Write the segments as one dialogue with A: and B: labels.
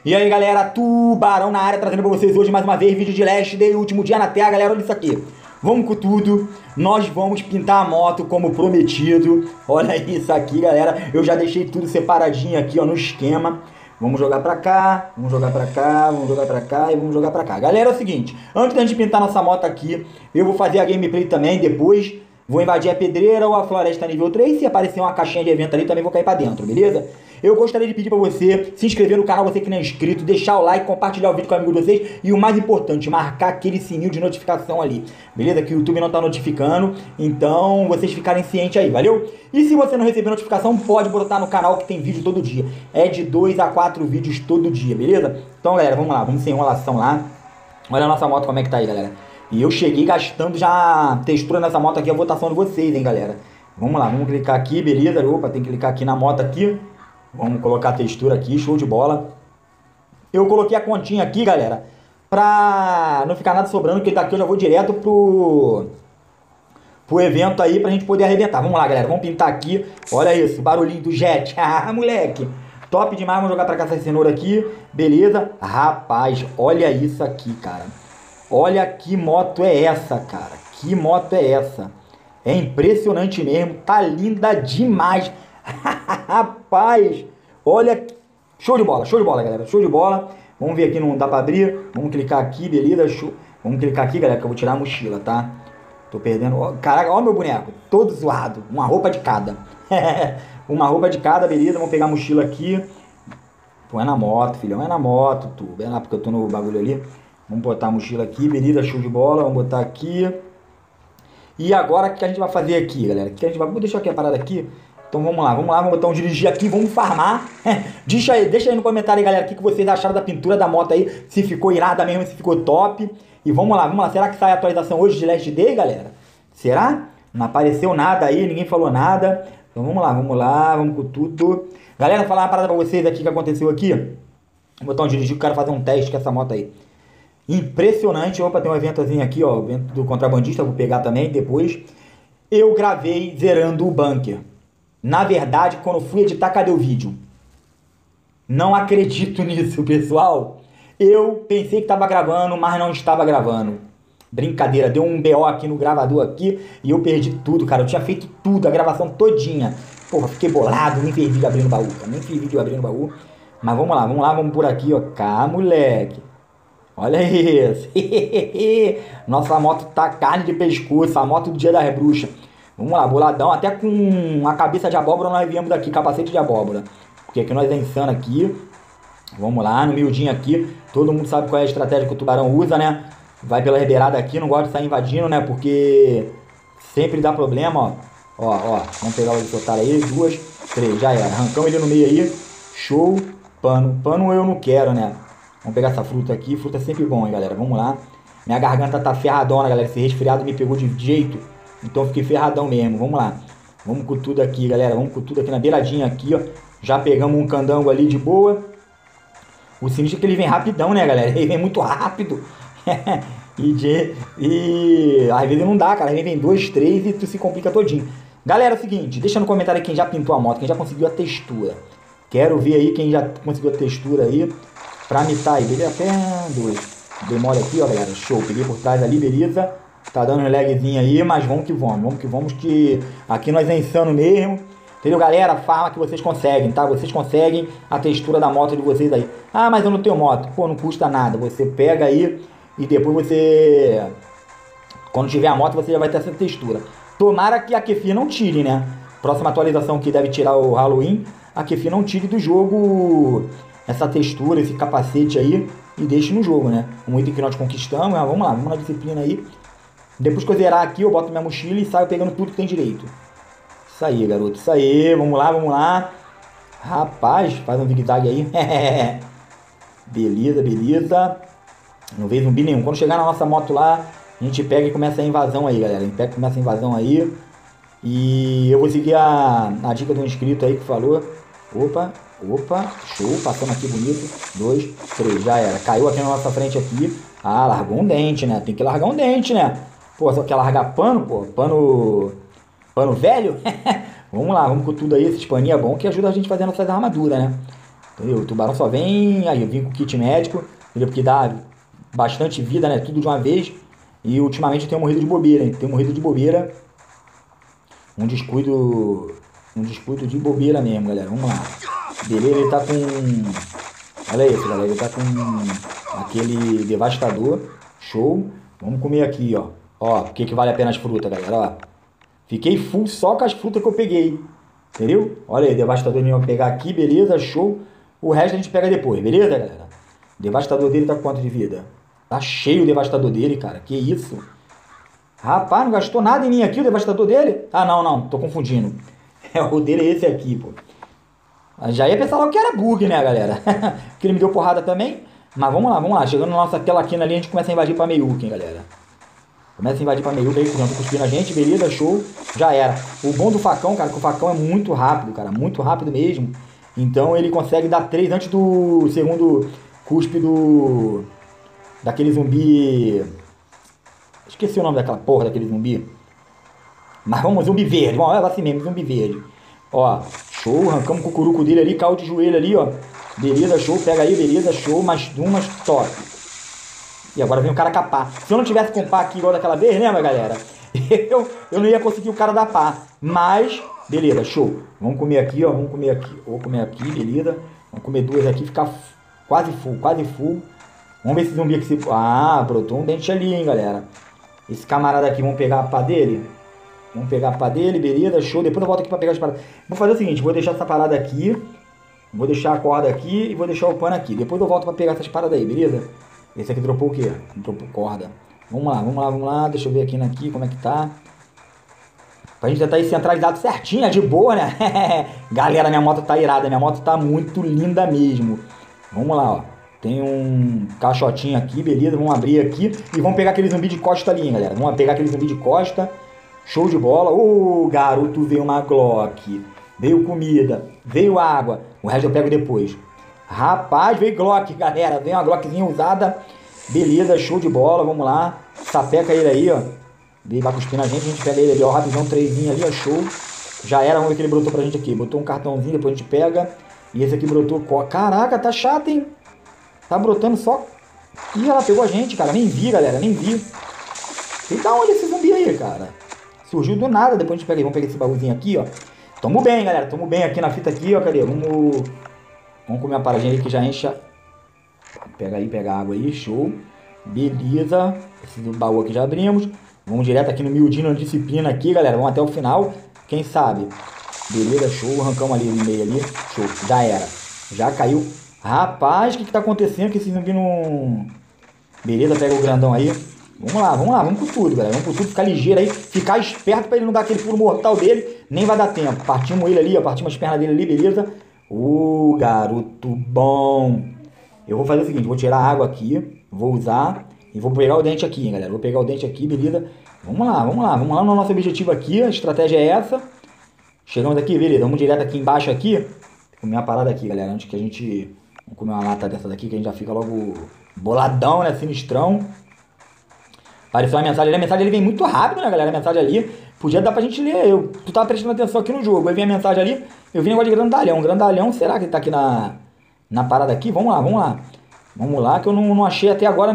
A: E aí galera, Tubarão na área, trazendo pra vocês hoje mais uma vez vídeo de Last Day, último dia na Terra, galera, olha isso aqui. Vamos com tudo, nós vamos pintar a moto como prometido. Olha isso aqui galera, eu já deixei tudo separadinho aqui ó, no esquema. Vamos jogar pra cá, vamos jogar pra cá, vamos jogar pra cá e vamos jogar pra cá. Galera, é o seguinte, antes da gente pintar nossa moto aqui, eu vou fazer a gameplay também depois. Vou invadir a pedreira ou a floresta nível 3. Se aparecer uma caixinha de evento ali, também vou cair pra dentro, beleza? Eu gostaria de pedir pra você se inscrever no canal, você que não é inscrito, deixar o like, compartilhar o vídeo com o amigo de vocês e o mais importante, marcar aquele sininho de notificação ali, beleza? Que o YouTube não tá notificando, então vocês ficarem cientes aí, valeu? E se você não receber notificação, pode botar no canal que tem vídeo todo dia. É de 2 a 4 vídeos todo dia, beleza? Então, galera, vamos lá, vamos sem enrolação lá. Olha a nossa moto como é que tá aí, galera. E eu cheguei gastando já textura nessa moto aqui, a votação de vocês, hein, galera. Vamos lá, vamos clicar aqui, beleza? Opa, tem que clicar aqui na moto aqui. Vamos colocar a textura aqui, show de bola. Eu coloquei a continha aqui, galera, pra não ficar nada sobrando, porque daqui eu já vou direto pro evento aí, pra gente poder arrebentar. Vamos lá, galera, vamos pintar aqui. Olha isso, barulhinho do jet. Ah, moleque. Top demais, vamos jogar pra cá essa cenoura aqui. Beleza? Rapaz, olha isso aqui, cara. Olha que moto é essa, cara. Que moto é essa? É impressionante mesmo. Tá linda demais. Rapaz, olha. Show de bola, galera. Show de bola. Vamos ver aqui, não dá pra abrir. Vamos clicar aqui, beleza? Show. Vamos clicar aqui, galera, que eu vou tirar a mochila, tá? Tô perdendo. Caraca, olha meu boneco. Todo zoado. Uma roupa de cada. Uma roupa de cada, beleza? Vamos pegar a mochila aqui. Pô, é na moto, filhão. É na moto, tu. É lá porque eu tô no bagulho ali. Vamos botar a mochila aqui, beleza, show de bola, vamos botar aqui. E agora o que a gente vai fazer aqui, galera? Que a gente vai... Vou deixar aqui a parada aqui. Então vamos lá, vamos botar um dirigir aqui, vamos farmar. deixa aí no comentário aí, galera, o que vocês acharam da pintura da moto aí. Se ficou irada mesmo, se ficou top. E vamos lá. Será que sai a atualização hoje de Last Day, galera? Será? Não apareceu nada aí, ninguém falou nada. Então vamos lá, vamos com tudo. Galera, falar uma parada pra vocês aqui que aconteceu aqui. Vou botar um dirigir, quero fazer um teste com essa moto aí. Impressionante. Opa, tem um eventozinho aqui, ó, o evento do contrabandista, vou pegar também depois. Eu gravei zerando o bunker. Na verdade, quando eu fui editar, cadê o vídeo? Não acredito nisso, pessoal. Eu pensei que estava gravando, mas não estava gravando. Brincadeira, deu um BO aqui no gravador aqui e eu perdi tudo, cara. Eu tinha feito tudo, a gravação todinha. Porra, fiquei bolado, nem fiz vídeo abrindo o baú, cara. Nem fiz vídeo abrindo o baú. Mas vamos lá, vamos por aqui, ó. Cá, moleque. Olha isso. Nossa moto tá carne de pescoço. A moto do dia das bruxas. Vamos lá, boladão. Até com a cabeça de abóbora nós viemos daqui. Capacete de abóbora. Porque aqui nós é insano aqui. Vamos lá, no miudinho aqui. Todo mundo sabe qual é a estratégia que o tubarão usa, né? Vai pela ribeirada aqui. Não gosta de sair invadindo, né? Porque sempre dá problema, ó. Ó. Vamos pegar o helicóptero aí. 2, 3. Já era. Arrancamos ele no meio aí. Show. Pano eu não quero, né? Vamos pegar essa fruta aqui. Fruta é sempre bom, hein, galera. Vamos lá. Minha garganta tá ferradona, galera. Esse resfriado me pegou de jeito. Então eu fiquei ferradão mesmo. Vamos lá. Vamos com tudo aqui, galera. Vamos com tudo aqui na beiradinha aqui, ó. Já pegamos um candango ali de boa. O sinistro é que ele vem rapidão, né, galera? Ele vem muito rápido. e às vezes não dá, cara. Ele vem 2, 3 e tu se complica todinho. Galera, é o seguinte. Deixa no comentário aí quem já pintou a moto. Quem já conseguiu a textura. Quero ver aí quem já conseguiu a textura aí. Pra mitar aí, beleza? Até 2. Demora aqui, ó, galera. Show. Peguei por trás ali, beleza? Tá dando um lagzinho aí, mas vamos que vamos, que aqui nós é insano mesmo. Entendeu, galera? Farma que vocês conseguem, tá? Vocês conseguem a textura da moto de vocês aí. Ah, mas eu não tenho moto. Pô, não custa nada. Você pega aí e depois você... Quando tiver a moto, você já vai ter essa textura. Tomara que a Kefir não tire, né? Próxima atualização que deve tirar o Halloween, a Kefir não tire do jogo... essa textura, esse capacete aí e deixe no jogo, né? Um item que nós conquistamos, mas vamos lá, vamos na disciplina aí. Depois que eu zerar aqui, eu boto minha mochila e saio pegando tudo que tem direito. Isso aí, garoto, isso aí, vamos lá. Rapaz, faz um zigue-zague aí. Beleza. Não veio zumbi nenhum. Quando chegar na nossa moto lá, a gente pega e começa a invasão aí, galera. A gente pega e começa a invasão aí. E eu vou seguir a dica do inscrito aí que falou. Opa, show, passamos aqui bonito. 2, 3, já era. Caiu aqui na nossa frente aqui. Ah, largou um dente, né? Tem que largar um dente, né? Pô, só quer largar pano, pô? Pano velho? Vamos lá, vamos com tudo aí. Esse paninho é bom que ajuda a gente a fazer nossas armaduras, né? Entendeu? O tubarão só vem... Aí eu vim com o kit médico, entendeu? Porque dá bastante vida, né? Tudo de uma vez. E ultimamente eu tenho morrido de bobeira, hein? Tenho morrido de bobeira. Um descuido... Um descuido de bobeira mesmo, galera. Vamos lá. Beleza, ele tá com... Olha isso, galera. Ele tá com aquele devastador. Show. Vamos comer aqui, ó. Ó, por que vale a pena as frutas, galera? Ó. Fiquei full só com as frutas que eu peguei. Entendeu? Olha aí, devastador nenhum pegar aqui, beleza, show. O resto a gente pega depois, beleza, galera? O devastador dele tá com quanto de vida? Tá cheio o devastador dele, cara. Que isso? Rapaz, não gastou nada em mim aqui o devastador dele? Ah, não, tô confundindo. O dele é esse aqui, pô. Já ia pensar logo que era bug, né, galera? Porque ele me deu porrada também. Mas vamos lá. Chegando na nossa tela aqui, a gente começa a invadir pra Meiuken, galera. Começa a invadir pra Meiuken aí, cuspindo a gente, beleza, show. Já era. O bom do facão, cara, que o facão é muito rápido, cara. Muito rápido mesmo. Então ele consegue dar 3 antes do segundo cuspe do... Daquele zumbi... Esqueci o nome daquela porra daquele zumbi. Mas vamos, zumbi verde. Vamos, é assim mesmo, zumbi verde. Ó, show, arrancamos o cucuruco dele ali, caiu de joelho ali, ó. Beleza, show, pega aí, beleza, show, mais umas top. E agora vem o cara capar. Se eu não tivesse com pá aqui igual daquela vez, lembra, galera? Eu não ia conseguir o cara da pá. Mas, beleza, show. Vamos comer aqui, ó, vamos comer aqui. Vou comer aqui, beleza. Vamos comer 2 aqui, ficar quase full, quase full. Vamos ver esse zumbi aqui se... Ah, brotou um dente ali, hein, galera. Esse camarada aqui, vamos pegar a pá dele. Vamos pegar a pá dele, beleza, show. Depois eu volto aqui pra pegar as paradas. Vou fazer o seguinte, vou deixar essa parada aqui. Vou deixar a corda aqui e vou deixar o pano aqui. Depois eu volto pra pegar essas paradas aí, beleza? Esse aqui dropou o quê? Dropou corda. Vamos lá. Deixa eu ver aqui como é que tá. Pra gente tentar ir centralizado certinho, de boa, né? Galera, minha moto tá irada. Minha moto tá muito linda mesmo. Vamos lá, ó. Tem um caixotinho aqui, beleza? Vamos abrir aqui e vamos pegar aquele zumbi de costa ali, hein, galera. Vamos pegar aquele zumbi de costa. Show de bola. Ô, garoto, veio uma Glock. Veio comida. Veio água. O resto eu pego depois. Rapaz, veio Glock, galera. Veio uma Glockzinha usada. Beleza, show de bola. Vamos lá. Sapeca ele aí, ó. Veio lá cuspindo a gente pega ele ali, ó. Rapidão, 3 ali, ó. Show. Já era, vamos ver que ele brotou pra gente aqui. Botou um cartãozinho, depois a gente pega. E esse aqui brotou. Caraca, tá chato, hein? Tá brotando só. Ih, ela pegou a gente, cara. Nem vi, galera. Nem vi. E da onde esse zumbi aí, cara? Surgiu do nada. Depois a gente pega aí. Vamos pegar esse baúzinho aqui, ó. Tamo bem, galera. Tamo bem aqui na fita aqui, ó. Cadê? Vamos comer uma paradinha aí que já enche. Pega aí, pega água aí. Show. Beleza. Esse baú aqui já abrimos. Vamos direto aqui no miudinho, na disciplina aqui, galera. Vamos até o final. Quem sabe? Beleza, show. Arrancamos ali no meio ali. Show. Já era. Já caiu. Rapaz, o que tá acontecendo que esse zumbi não... Beleza, pega o grandão aí. Vamos lá. Vamos com tudo, galera. Vamos com tudo. Ficar ligeiro aí. Ficar esperto pra ele não dar aquele pulo mortal dele. Nem vai dar tempo. Partimos ele ali, ó. Partimos as pernas dele ali, beleza. Garoto bom. Eu vou fazer o seguinte. Vou tirar a água aqui. Vou usar. E vou pegar o dente aqui, hein, galera. Vou pegar o dente aqui, beleza. Vamos lá no nosso objetivo aqui. A estratégia é essa. Chegamos aqui, beleza. Vamos direto aqui embaixo aqui. Vou comer uma parada aqui, galera. Antes que a gente... Vamos comer uma lata dessa daqui, que a gente já fica logo boladão, né? Sinistrão. Apareceu uma mensagem ali. A mensagem ali vem muito rápido, né, galera? A mensagem ali. Podia dar pra gente ler. Tu tava prestando atenção aqui no jogo. Aí vem a mensagem ali. Eu vi um negócio de grandalhão. Grandalhão, será que ele tá aqui na parada aqui? Vamos lá. Vamos lá, que eu não achei até agora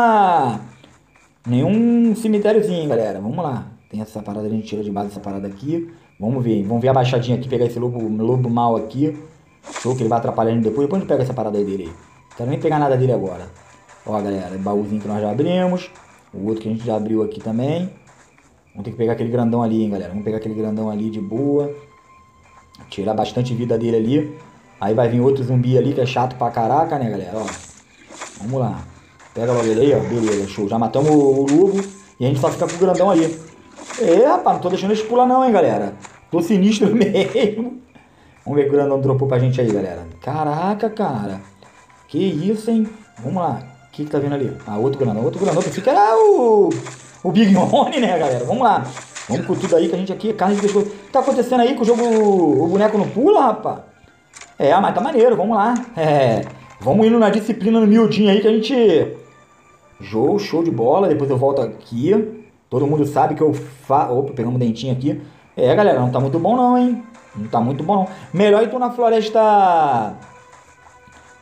A: nenhum cemitériozinho, galera. Vamos lá. Tem essa parada, a gente tira de base essa parada aqui. Vamos ver a baixadinha aqui, pegar esse lobo mal aqui. Show, que ele vai atrapalhando depois. Depois a gente pega essa parada aí dele aí. Não quero nem pegar nada dele agora. Ó, galera, baúzinho que nós já abrimos. O outro que a gente já abriu aqui também. Vamos ter que pegar aquele grandão ali, hein, galera. Vamos pegar aquele grandão ali de boa. Tirar bastante vida dele ali. Aí vai vir outro zumbi ali que é chato pra caraca, né, galera? Ó. Vamos lá. Pega logo ele aí, ó. Beleza, show. Já matamos o lobo. E a gente só fica com o grandão ali. Rapaz, não tô deixando eles pular não, hein, galera. Tô sinistro mesmo. Vamos ver que o grandão dropou pra gente aí, galera. Caraca, cara. Que isso, hein? Vamos lá. O que tá vindo ali? Outro grandão. Outro grandão que fica era o Big One, né, galera? Vamos lá. Vamos com tudo aí que a gente aqui, carne de pescoço. O que tá acontecendo aí que o jogo, o boneco não pula, rapaz? Mas tá maneiro. Vamos lá. Vamos indo na disciplina no miudinho aí que a gente... Show de bola. Depois eu volto aqui. Todo mundo sabe que eu faço... Opa, pegamos um dentinho aqui. Galera, não tá muito bom não, hein? Não tá muito bom não. Melhor ir tu na floresta...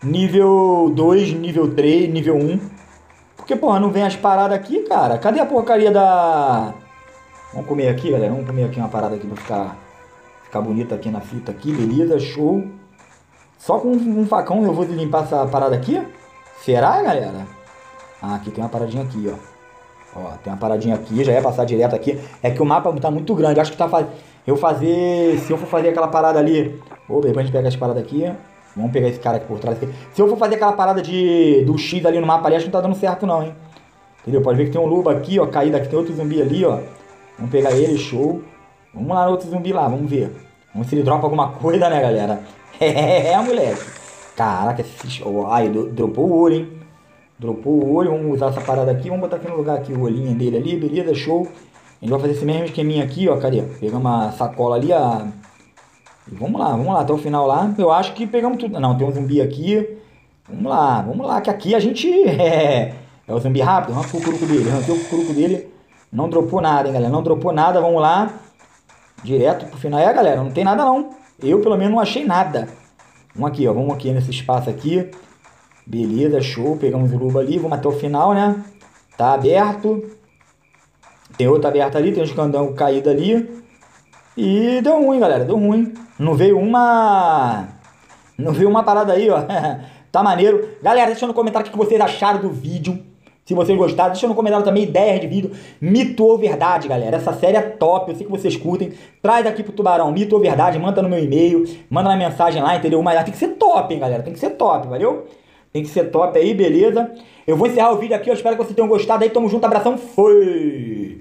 A: nível 2, nível 3, nível 1. Porque, porra, não vem as paradas aqui, cara. Cadê a porcaria da... Vamos comer aqui, galera. Vamos comer aqui uma parada aqui pra ficar bonita aqui na fita aqui. Beleza, show. Só com um facão eu vou limpar essa parada aqui? Será, galera? Ah, aqui tem uma paradinha aqui, ó. Ó, tem uma paradinha aqui, já ia passar direto aqui. É que o mapa tá muito grande. Acho que tá fazendo... Se eu for fazer aquela parada ali... Ô, depois a gente pega as paradas aqui. Vamos pegar esse cara aqui por trás. Se eu for fazer aquela parada do X ali no mapa ali, acho que não tá dando certo não, hein? Entendeu? Pode ver que tem um lobo aqui, ó, caído aqui. Tem outro zumbi ali, ó. Vamos pegar ele, show. Vamos lá no outro zumbi lá, vamos ver. Vamos ver se ele dropa alguma coisa, né, galera? Moleque. Caraca, esse... Oh, ai, dropou o olho, hein? Dropou o olho, vamos usar essa parada aqui. Vamos botar aqui no lugar aqui o olhinho dele ali, beleza, show. A gente vai fazer esse mesmo esqueminha aqui, ó, cadê? Pegamos uma sacola ali, ó. E vamos lá, até o final lá. Eu acho que pegamos tudo. Não, tem um zumbi aqui. Vamos lá, que aqui a gente é o zumbi rápido. Arranca o curuco dele, arranquei o curuco dele. Não dropou nada, hein, galera, não dropou nada. Vamos lá, direto pro final. Galera, não tem nada não. Eu, pelo menos, não achei nada. Vamos aqui nesse espaço aqui. Beleza, show. Pegamos o lobo ali, vamos até o final, né? Tá aberto. Tem outro aberto ali, tem uns candangos caídos ali. E deu ruim, galera, deu ruim. Não veio uma parada aí, ó. Tá maneiro. Galera, deixa no comentário o que vocês acharam do vídeo. Se vocês gostaram, deixa no comentário também ideias de vídeo. Mito ou verdade, galera. Essa série é top, eu sei que vocês curtem. Traz aqui pro Tubarão, mito ou verdade. Manda no meu e-mail, manda na mensagem lá, entendeu? Mas tem que ser top, hein, galera. Tem que ser top, valeu? Tem que ser top aí, beleza? Eu vou encerrar o vídeo aqui, eu espero que vocês tenham gostado aí. Tamo junto, abração, foi!